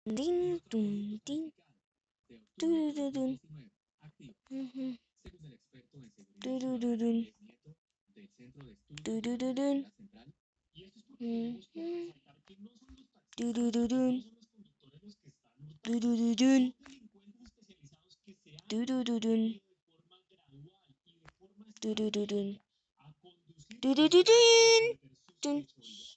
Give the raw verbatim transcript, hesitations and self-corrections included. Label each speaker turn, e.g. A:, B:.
A: Din, dun, din. Turururun. Ujú. Turururun. Turururun. Ujú. Turururun. Turururun. Turururun. Turururun. Turururun. Dun.